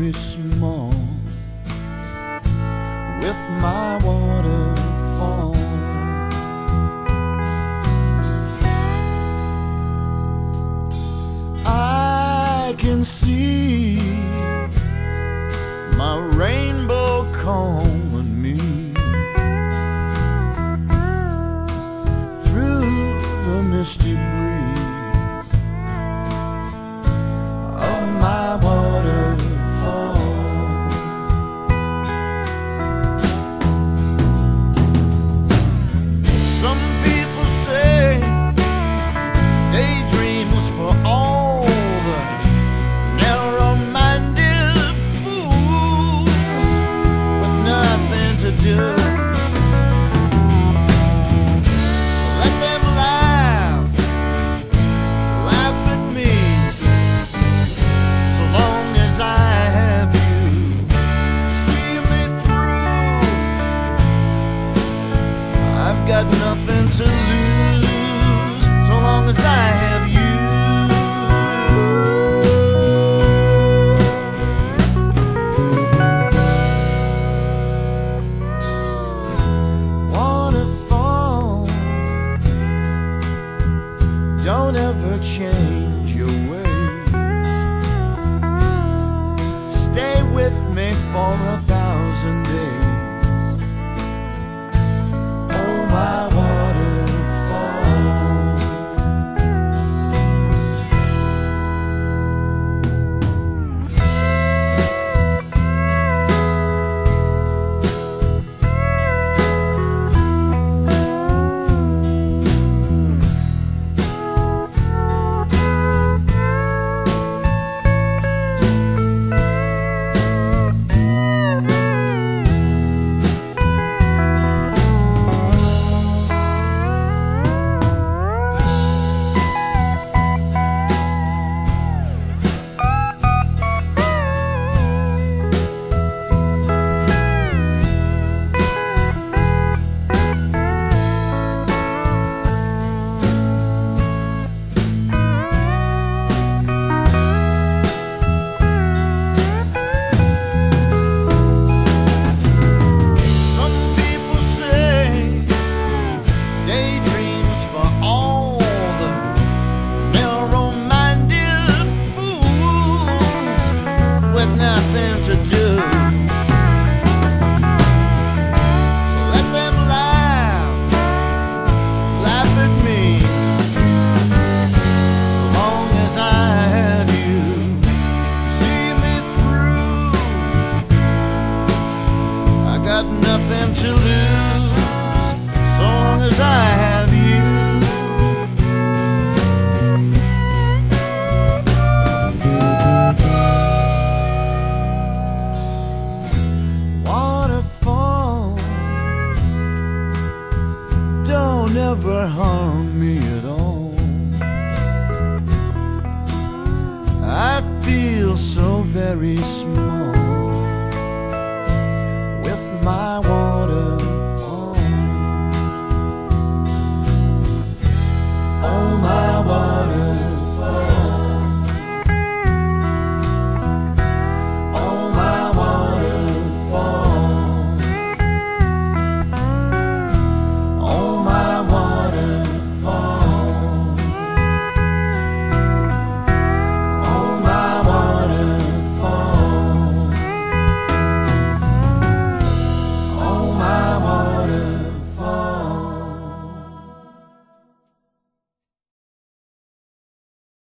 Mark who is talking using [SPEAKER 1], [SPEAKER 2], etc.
[SPEAKER 1] very small with my waterfall. I can see my rainbow calling me through the misty breeze of my waterfall. Some people say daydream was for all the narrow-minded fools with nothing to do. So let them laugh at me, so long as I have you to see me through. I've got nothing to lose, so long as I have you. Waterfall, don't ever change your ways. Stay with me for 1,000 days. Oh, my waterfall. Nothing to do. So let them laugh at me, so long as I have you see me through. I got nothing to lose, so long as I have you. Never harm me at all. I feel so very small